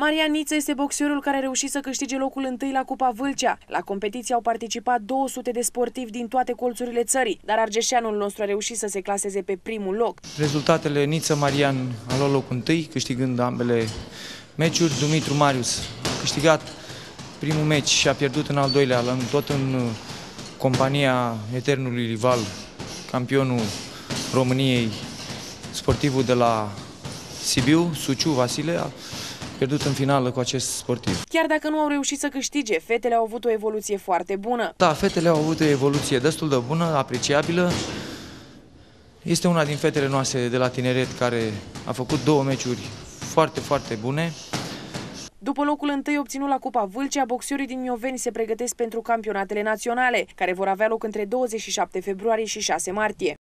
Marian Niță este boxerul care a reușit să câștige locul întâi la Cupa Vâlcea. La competiție au participat 200 de sportivi din toate colțurile țării, dar argeșeanul nostru a reușit să se claseze pe primul loc. Rezultatele: Niță Marian a luat locul întâi, câștigând ambele meciuri. Dumitru Marius a câștigat primul meci și a pierdut în al doilea, tot în compania eternului rival, campionul României, sportivul de la Sibiu, Suciu Vasile, a pierdut în finală cu acest sportiv. Chiar dacă nu au reușit să câștige, fetele au avut o evoluție foarte bună. Da, fetele au avut o evoluție destul de bună, apreciabilă. Este una din fetele noastre de la tineret care a făcut 2 meciuri foarte, foarte bune. După locul întâi obținut la Cupa Vâlcea, boxerii din Mioveni se pregătesc pentru campionatele naționale, care vor avea loc între 27 februarie și 6 martie.